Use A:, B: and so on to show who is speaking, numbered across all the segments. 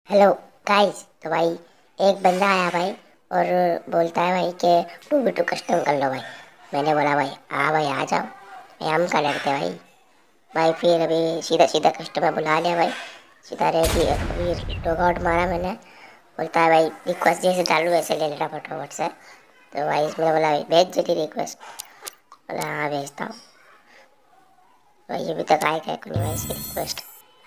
A: Hello guys. तो भाई एक बंदा आया भाई और बोलता है भाई कि 2v2 कस्टम कर लो भाई। मैंने बोला भाई हाँ भाई आ जाओ भाई, हम कर लेते भाई। भाई फिर अभी सीधा सीधा कस्टमर बुला लिया भाई, सीधा रेडी अभी लॉगआउट मारा मैंने। बोलता है भाई रिक्वेस्ट जैसे डालू वैसे ले लेना फटाफट से। तो भाई इसमें बोला भाई भेज जल्दी रिक्वेस्ट। बोला हाँ भेजता हूँ भाई। अभी तक आए क्या नहीं भाई इसकी रिक्वेस्ट।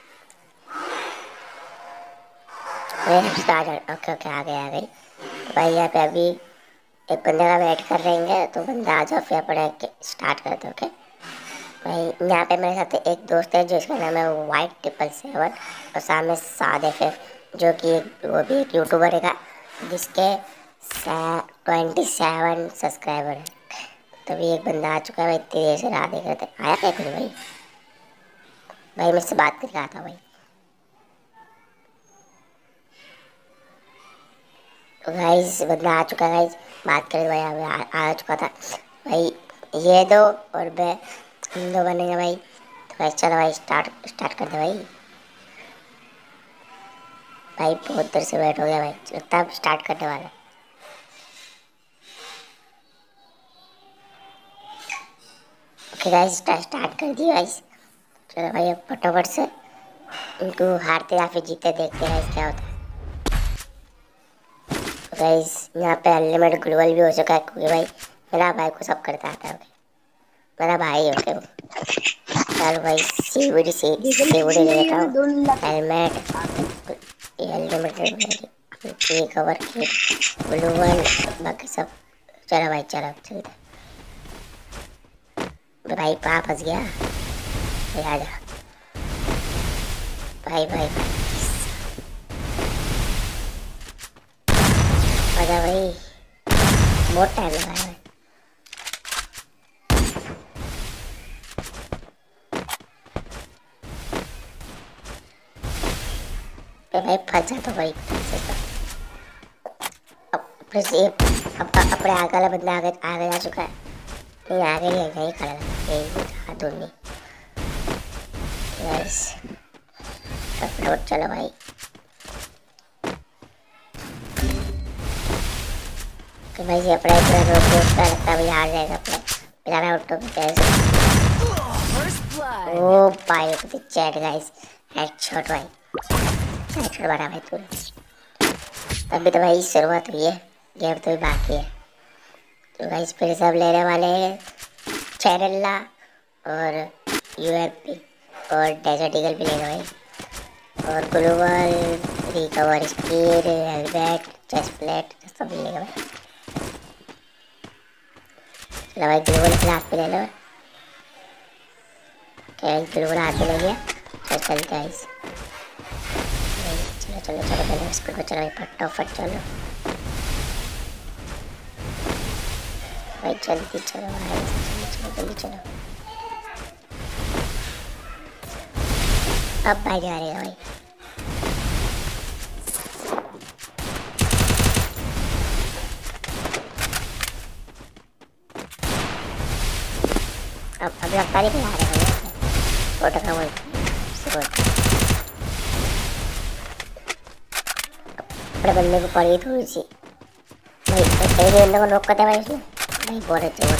A: ओके ओके आ गई। तो भाई यहाँ पे अभी एक बंदे का वेट कर रहेंगे, तो बंदा आ जाओ फिर अपने स्टार्ट करते ओके। भाई यहाँ पे मेरे साथ एक दोस्त है जिसका नाम है White777 और सामने सादे फिर जो कि वो भी एक यूट्यूबर है जिसके 27 सब्सक्राइबर है। तभी एक बंदा आ चुका है भाई, इतनी देर से राह देख रहे थे आया क्या कुछ भाई मुझसे बात करके आता भाई। तो गाइस बंदा आ चुका है गाइस, बात करे भाई अभी आ चुका था भाई। ये दो और मैं हम दो बनेंगे भाई। तो भाई चलो भाई स्टार्ट कर दे भाई। भाई बहुत देर से वेट हो गया भाई, लगता है स्टार्ट करने वाला है। ओके गाइस स्टार्ट कर दिया गाइस। चलो भाई अब फटाफट से उनको हारते या फिर जीते देखते हैं गाइस क्या होता है। तो गाइस यहाँ पे अनलिमिटेड ग्लोबल भी हो चुका है क्योंकि भाई मेरा भाई को सब करता आता है ओके। मेरा भाई ओके वो। चलो भाई सीवुडी ले लेता हूँ, हेलमेट अनलिमिटेड ये कवर किट ब्लू वन बाकी सब। चलो भाई चलो चलते भाई। पा फंस गया भाई, आ जा भाई भाई भाई आजा भाई। बहुत टाइम लगा है भाई फंस जा तो भाई। अब फिर से अब अपने आगे वाला बंदा आगे जा चुका है। नहीं आगे नहीं यही खड़ा था यही दूर नहीं। यस फटाफट चलो भाई। तो भाई ये अपना इतना रोक लगता है भाई हार जाएगा अपने बिना ऑटो पे कैसे। ओ भाई तो चैट गाइस हेडशॉट भाई, हेडशॉट मारा भाई तूने। अभी तो भाई शुरुआत हुई है, गेम तो भी बाकी है। तो भाई फिर सब लेने वाले हैं चैरल्ला और यूएमपी और डेजर्ट ईगल भी लेगा भाई और global recover speed helmet chest plate सब लेगा भाई। चलो भाई ग्लोबल क्लास पे ले लो। क्या ग्लोबल हाथ में ले गया तो चलते हैं इस। चलो चलो चलो पहले स्पीड को चलो भाई फटाफट चलो भाई जल्दी चलो भाई चलो जल्दी चलो। अब भाई जा रहे भाई। अब लगता नहीं बुला रहे हैं फोटो का बोल अपने बंदे को पड़ी थोड़ी सी भाई। तेरे बंदे को नॉक करते भाई इसमें भाई बहुत अच्छे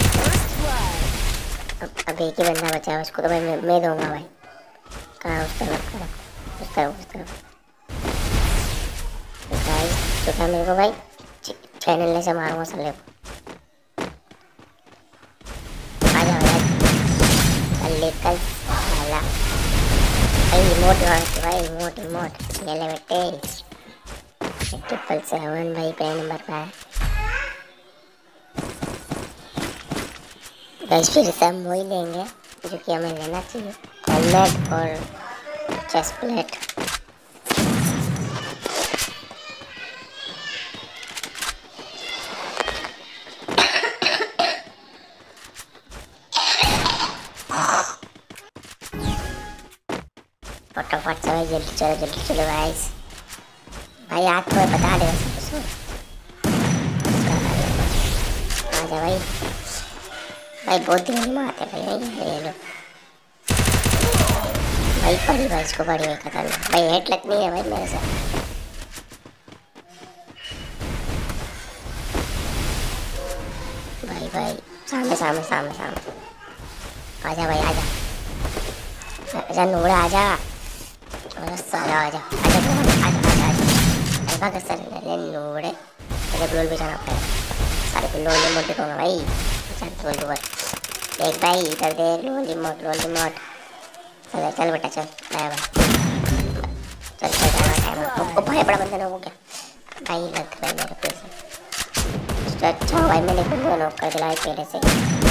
A: अब एक ही बंदा बचा है उसको तो भाई मैं दूंगा भाई। कहाँ उस तरफ उस तरफ उस तरफ चुका मेरे को भाई चैनल से मारूंगा साले को। आ जा भाई लेकर साला भाई रिमोट भाई ये ले बेटे 777 भाई पे नंबर पर है गाइस। फिर से हम वही लेंगे जो कि हमें लेना चाहिए हेलमेट और चेस्ट प्लेट। फटाफट से भाई जल्दी चलो गाइस। भाई आज तो बता दे आजा भाई। भाई बहुत दिन में आते भाई ये लो भाई पड़ी भाई इसको पड़ी भाई खतरनाक भाई हेड लगनी है भाई मेरे साथ। सामने सामने सामने सामने। आजा भाई आजा। आजा नूड़ा आजा। अरे साला आजा आजा आजा आजा आजा। अल्फा का सर ले नूड़े। मुझे ग्लोल बचाना पड़ेगा। सारे पे लोल रिमोट दिखाऊंगा भाई। चल बोल बोल। देख भाई इधर देख लोल रिमोट लोल रिमोट। चल चल बेटा चल। Bye bye. चल चल जाना टाइम। ओ भाई बड़ा बंदा ना हो गया। भाई लग भाई मेरे पैसे। अच्छा भाई मैंने बंदे को नॉक कर दिया पहले से।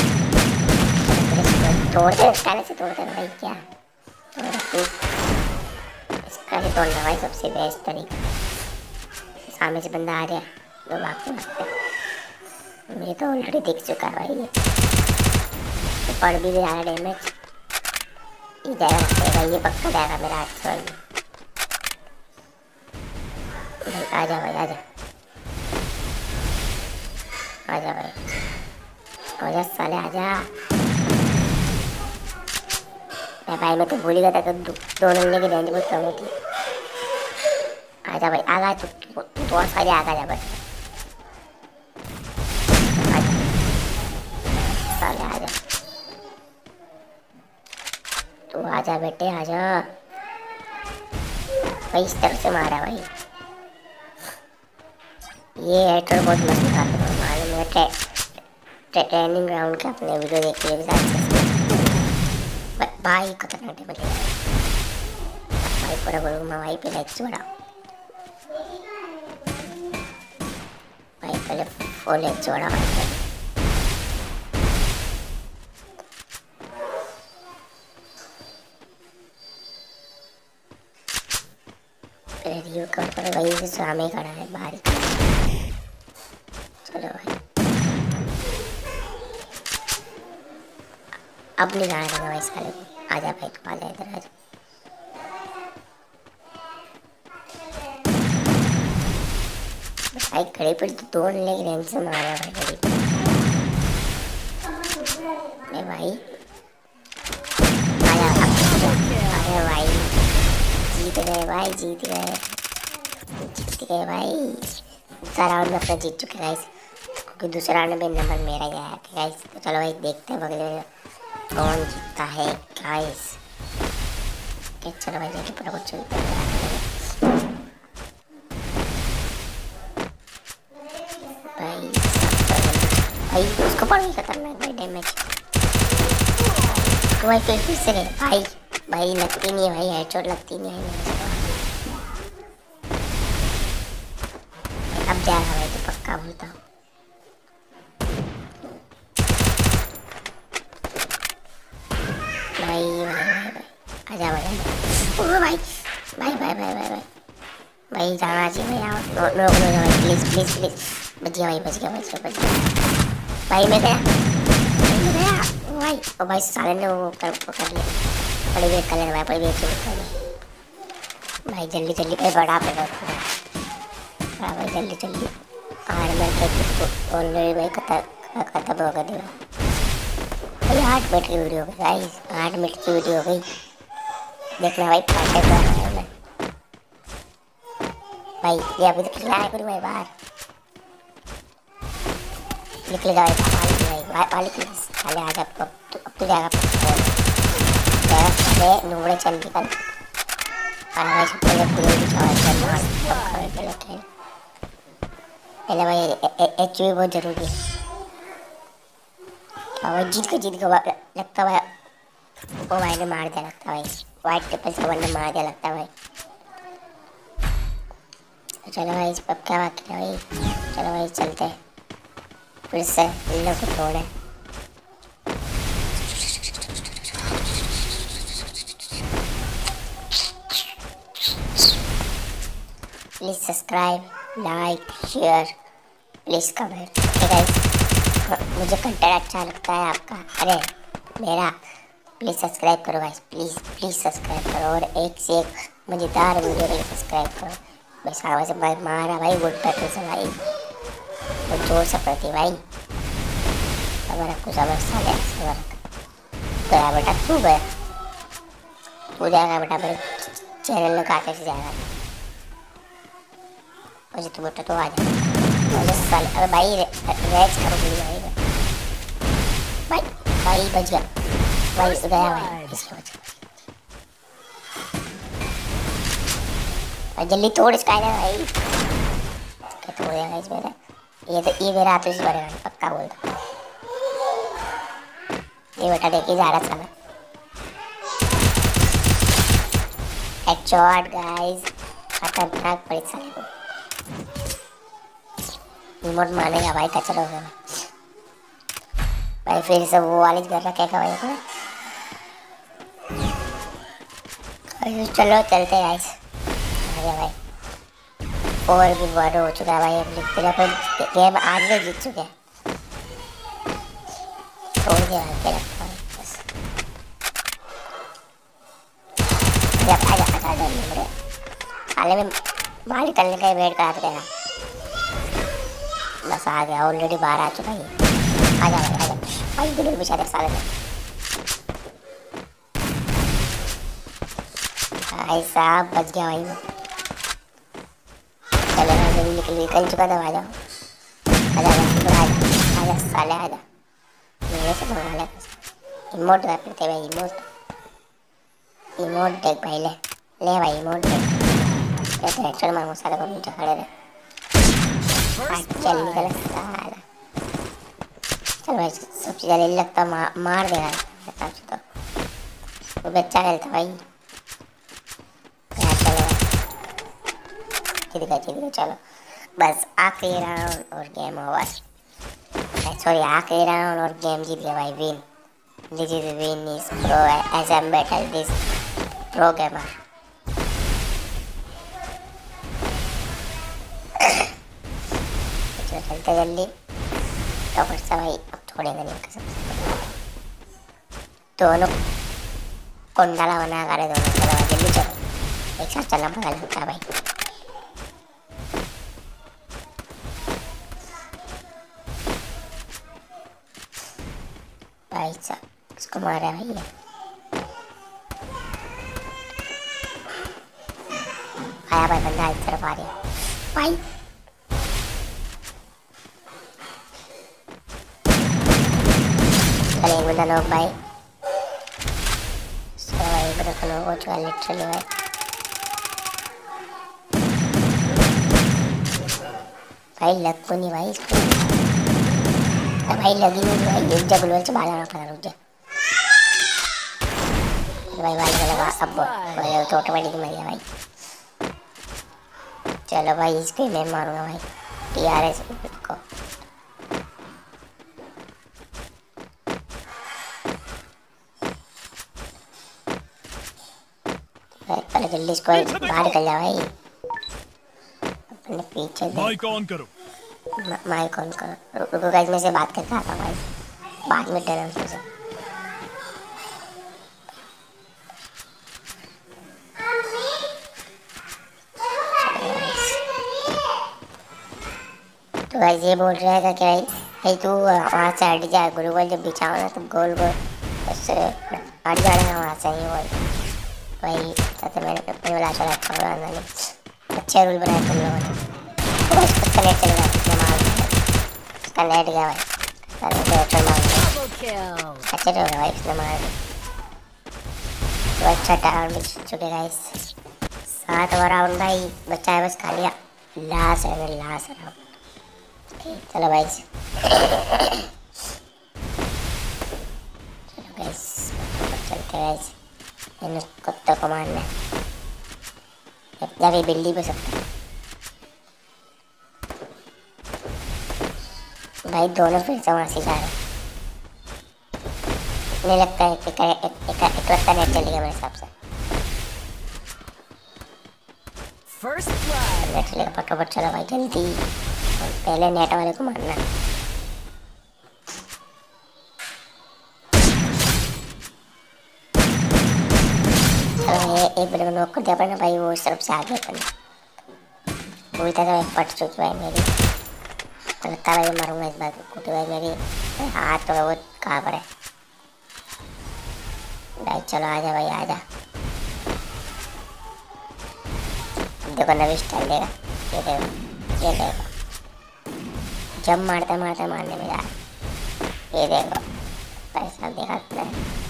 A: तोड़ते काले से तोड़ते भाई क्या तोड़ते इसका ही तोड़ना भाई सबसे बेस्ट तरीका। सामने से बंदा आ रहा है दो भागते भागते। मुझे तो ऑलरेडी दिख चुका है भाई ये तो पड़ भी रहा है डैमेज। ये जाएगा लगता है ये पक्का जाएगा मेरा हाथ से भाई। आजा भाई आजा आजा भाई आजा साले आजा। भाई मैं तो भूल ही गया था तो दोनों मिलने की रेंज बहुत कम होती है। आजा भाई आगा तू बहुत सारे आगा जा बस। आजा साले आजा तू आजा बेटे आजा। भाई इस तरह से मारा भाई। ये हेटर बहुत मस्त निकालते हैं मालूम है। ट्रेनिंग ग्राउंड के अपने वीडियो देखिए भाई खतरनाक टेबल है भाई। पूरा बोलूँगा भाई पे लाइक्स बढ़ा भाई पहले 4 लाइक्स बढ़ा भाई। पहले रिव्यू कर पर वही से सामने खड़ा है बाहर ही। चलो भाई अब नहीं जाना देगा भाई साले को। आजा भाई तू आजा इधर आजा। भाई खड़े पर तो दो लेग रेंज से मारा भाई खड़े मैं भाई आजा अरे भाई जीत गए भाई जीत गए भाई। दूसरा राउंड में अपना जीत चुके गाइस क्योंकि दूसरा राउंड में नंबर मेरा ही आया था गाइस। तो चलो भाई देखते हैं बगले कौन जीतता है गाइस। चलो भाई देखिए पूरा कुछ चलता है भाई। भाई उसको पड़ गई खतरनाक भाई डैमेज तो भाई फिर से गए भाई। भाई लगती नहीं है भाई हेडशॉट लगती नहीं है मेरे अब जाएगा भाई तो पक्का बोलता हूँ। भाई आजा भाई ओ भाई भाई भाई भाई भाई भाई भाई जाना चाहिए भाई आओ नो नो नो भाई प्लीज प्लीज प्लीज। बच गया भाई भाई मैं गया ओ भाई ओ भाई साले ने वो कर लिया। बड़ी वेट कर लेना भाई बड़ी वेट कर ले भाई जल्दी जल्दी भाई बड़ा पे हाँ भाई जल्दी जल्दी 8 मिनट ऑलरेडी भाई खत्म हो गया भाई। 8 मिनट की वीडियो हो गई गाइस 8 मिनट की वीडियो हो गई। देखना भाई फाटे कर रहा है मैं भाई। ये अभी तो खिलाया करूँ भाई बाहर निकलेगा भाई बाहर निकल साले आजा अब तो जाएगा साले नूबड़े चल निकल भाई पहले भाई एच भी बहुत जरूरी है। भाई जीत गया लगता भाई वो भाई ने मार दिया लगता भाई। वाइट ट्रिपल 7 ने मार दिया लगता भाई। चलो भाई इस पर क्या बात है भाई। चलो भाई चलते हैं फिर से इन लोग को तोड़े। Please subscribe like share please comment. मुझे कंटेंट अच्छा लगता है आपका अरे मेरा प्लीज़ सब्सक्राइब करो गाइस प्लीज़ सब्सक्राइब करो और एक से एक मज़ेदार वीडियो के लिए सब्सक्राइब करो। भाई सारा से भाई मारा भाई गुड पैसे से भाई वो जोर से पड़ती भाई। सबर रखो सबर साले सबर गया बेटा तू जाएगा बेटा भाई चैनल में काटे से जाएगा मुझे तो बेटा तो आ जाए साले। अरे भाई रेज करो भाई भाई बच गया भाई, गया भाई, इसके बच गया भाई। जल्दी तोड़ इसका भाई, क्या तोड़ दिया गाइस मेरा। ये तो ये मेरा हाथ इस बारे में पक्का बोलता। ये बेटा देखिए जा रहा साला, हेडशॉट गाइस, खतरनाक पड़ी साले को। रिमोट मानेगा भाई, कचरा हो गया भाई। फिर से वो वाली कर रखा है भाई को। चलो चलते हैं गाइस। अरे भाई और भी बड़ा हो चुका है भाई, अब लिखते रहे पर गेम आज में जीत चुके हैं। छोड़ दिया भाई, क्या लगता है बस। जब आ जाता था मेरे हाल में बाहर निकलने का वेट करा था, बस आ गया, ऑलरेडी बाहर आ चुका है। आ जा भाई, आ जा भाई, बिल्कुल बिछा दे साले में भाई साहब, बच गया भाई। चले भाई, निकल चुका था। आ जाओ आ जा आ जा साले, आ जा मेरे से मंगा ले। इमोट करते भाई, इमोट देख भाई, ले भाई इमोट देख। ऐसे हेडशॉट मारूंगा साले को, नीचे खड़े रहे। चल निकल साला, चल भाई सबसे ज़्यादा लगता मार देगा हिसाब से तो। वो बच्चा खेलता भाई, चलो चलो बस आखिरी राउंड और गेम ओवर। सॉरी आखिरी राउंड और गेम जीत गया भाई, win. This is win is pro as M battle this pro gamer. चलते जल्दी तो फिर भाई, अब छोड़ेंगे नहीं कसम से। दोनों कुंडला बना कर दोनों, चलो जल्दी चलो, एक साथ चलना पड़ा लगता है भाई। भाई साहब इसको मारा भाई, आया भाई बंदा इस तरफ आ रहा भाई। चले बंदा लोग भाई, भाई बड़ा लोग हो चुका लिटरली भाई। भाई लग को नहीं भाई इसको, भाई लगी नहीं भाई, एक जगह से बाहर आना पड़ा। रुक जा भाई, वाले लगा अब भाई तो ऑटोमेटिक मर गया भाई। चलो भाई इसको मैं मारूंगा भाई, TRS को। पहले जल्दी इसको बाहर निकल जा भाई, अपने पीछे
B: माइक ऑन करो।
A: माइक ऑन करो, रुको गाइस मैं से बात करके आता हूँ भाई, बाद में डर से। तो गाइस ये बोल रहा है क्या भाई, तू वहाँ से हट जा, गोल गोल जब बिछाओ ना तो गोल गोल उससे हट जाना वहाँ से। ये बोल भाई तो मैंने बोला चला नहीं, अच्छे रूल बनाए तुम लोगों ने। तो उसका नेट चलेगा, उसका नेट गया भाई, अच्छे हो गया भाई उसने मार दी। तो अच्छा टावर मिल चुके गाइस, 7 ओवर राउंड भाई बच्चा है बस, खा लिया। लास्ट है लास्ट राउंड, चलो भाई चलो गाइस चलते गाइस, इन कुत्तों को मारना है, बिल्ली भी सकता है भाई। दोनों फिर से वहाँ से जा रहे, नहीं लगता है एक नेट चलेगा मेरे हिसाब से। नेट चलेगा फटाफट, चलो भाई जल्दी, पहले नेट वाले को मारना। चलो एक बड़े को नॉक कर दिया पर ना भाई, वो इस तरफ से आगे बोलता था फट चुकी भाई मेरी, तो लगता है भाई मारूंगा इस बार कुटी भाई मेरी। हाथ तो वो कहाँ पर है भाई, चलो आजा भाई आजा। देखो नवी स्टाइल देगा, ये देखो ये देखो, जब मारते मारते मारने में जा रहा, ये देखो भाई साहब देखा तुमने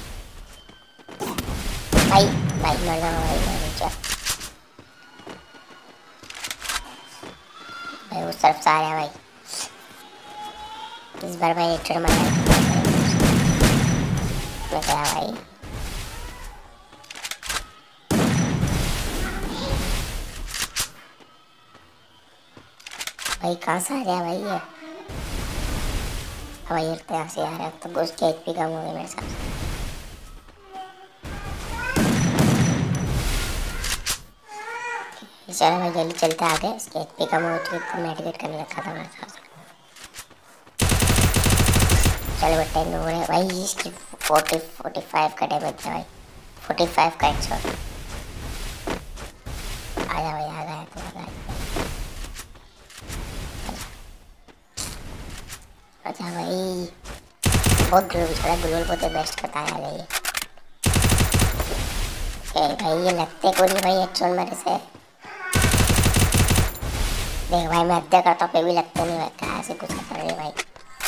A: भाई, भाई मर जाऊंगा भाई मैं नीचे। भाई उस तरफ से आ रहा है भाई, इस बार भाई हेडशॉट मारा मैं गया भाई। भाई कहाँ से आ रहा है भाई ये? भाई यहाँ से आ रहा है तो घुस के एचपी कम हो गई मेरे साथ। चलो भाई जल्दी चलते आगे, इसके एचपी कम हो चुकी तो मेडिकेट करने रखा था मेरे साथ। चलो बेटा हो रहे भाई, इसकी 45 का डैमेज है भाई, 45 का हेडशॉट। आजा भाई आ गया तो आ गया। अच्छा भाई बहुत ग्लोबल छोड़ा, ग्लोबल बहुत बेस्ट करता है भाई। भाई ये लगते को नहीं भाई हेडशॉट मेरे से। देख भाई मैं हत्या करता हूँ फिर भी लगते नहीं भाई, क्या ऐसे कुछ कर रही भाई।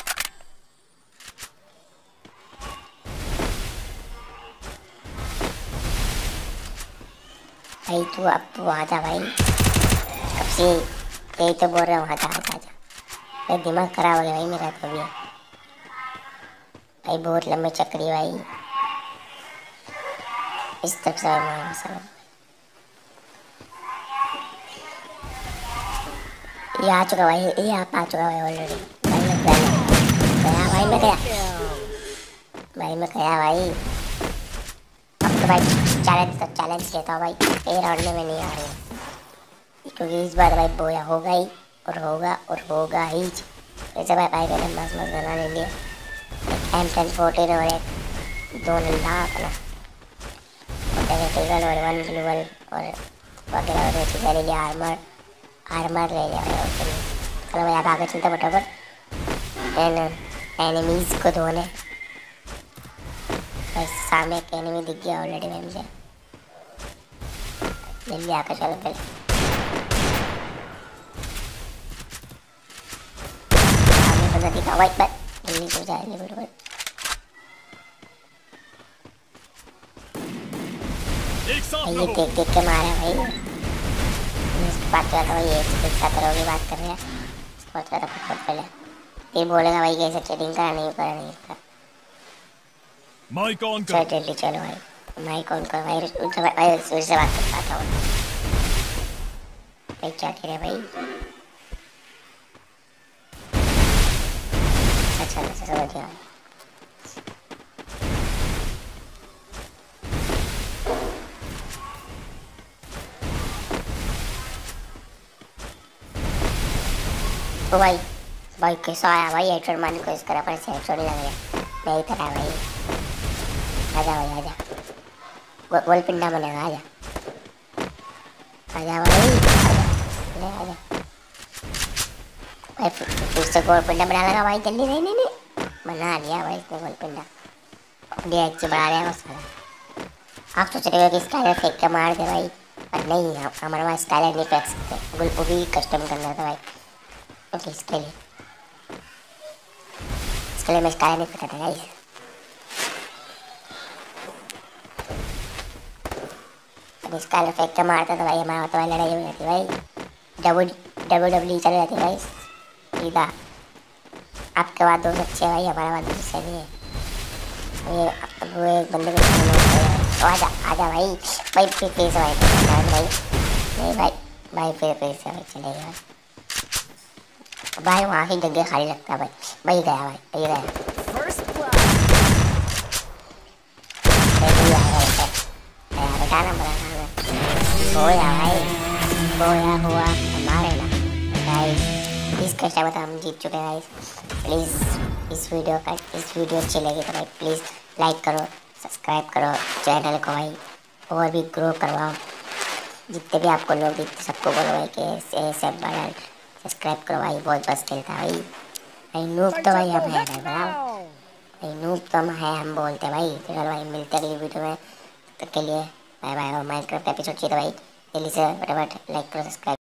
A: भाई तू आजा भाई, कब से यही तो बोल रहा हूँ, आजा आजा आजा। भाई दिमाग खराब हो गया भाई मेरा तो भी भाई, बहुत लंबे चक्री भाई। इस तरफ से ये आ चुका भाई, ये आप आ चुका भाई ऑलरेडी। भाई मैं गया भाई, मैं गया भाई, मैं गया भाई। अब तो भाई चैलेंज लेता हूँ भाई, ये राउंड में मैं नहीं आ रही हूँ क्योंकि इस बार भाई बोया होगा ही और होगा ही। वैसे भाई मैंने मस्त बना ले लिया, M1014 और एक 2 लाख ना टिकल और 1 ग्लोबल और वगैरह वगैरह चीज़ें ले लिया। आर्मर ले लिया भाई। चलो भाई आप आगे चलते फटाफट एनिमीज को धोने। भाई सामने एक एनिमी दिख गया ऑलरेडी भाई मुझे, जल्दी आकर चलो पहले। सामने बंदा दिखा भाई, जल्दी तो जाएंगे बिल्कुल। ये देख के मारा भाई, बात कर रहा ये की बात कर रहे हैं, बहुत ज़्यादा फटफट पहले फिर बोलेगा भाई कैसे चेटिंग करा नहीं करा नहीं करा।
B: माइक ऑन
A: चलो जल्दी चलो भाई, माइक ऑन कर भाई, उनसे बात कर पाता हूँ भाई। क्या कह रहे भाई? अच्छा समझ गया। तो भाई कैसा आया भाई, हेडशॉट मारने की कोशिश करा पर हेडशॉट नहीं लग गया। नहीं तरह भाई, आजा भाई आजा, गोल पिंडा बनेगा, आजा आजा भाई आजा भाई, फिर से गोल पिंडा बना लगा भाई जल्दी। नहीं बना लिया भाई इसने गोल पिंडा, डीएच बढ़ा रहा है उसका। आप सोच रहे हो कि स्काइलर फेंक के मार दे भाई, पर नहीं हमारे पास स्काइलर नहीं फेंक सकते, गोल को भी कस्टम करना था भाई। ओके इसके लिए मैं स्काइलर नहीं फेंका था गाइस। स्काइलर फेंक के मारता था भाई, हमारा तो भाई लड़ाई हो जाती भाई, WWE चल जाती भाई सीधा। आपके बाद दोस्त अच्छे है भाई, हमारे बाद दोस्त सही है। ये वो एक बंदे को आजा भाई फिर से भाई नहीं भाई फिर से भाई चलेगा भाई, वहाँ की जगह खाली लगता है भाई गया भाई गया बेटा ना बोया हुआ हमारे ना गाइस। इस कष्ट में तो हम जीत चुके हैं गाइस। प्लीज़ इस वीडियो अच्छी लगी तो भाई प्लीज़ लाइक करो, सब्सक्राइब करो चैनल को भाई, और भी ग्रो करवाओ। जितने भी आपको लोग दिखते सबको बोलो भाई कि सब बड़ा सब्सक्राइब करो भाई, बहुत बस खेलता है भाई नूब तो भाई हम है भाई नूब तो हम है, हम बोलते हैं भाई। चलो भाई मिलते हैं अगली वीडियो में, तब तक के लिए बाय बाय। और माइनक्राफ्ट एपिसोड चाहिए तो भाई जल्दी से फटाफट लाइक करो, सब्सक्राइब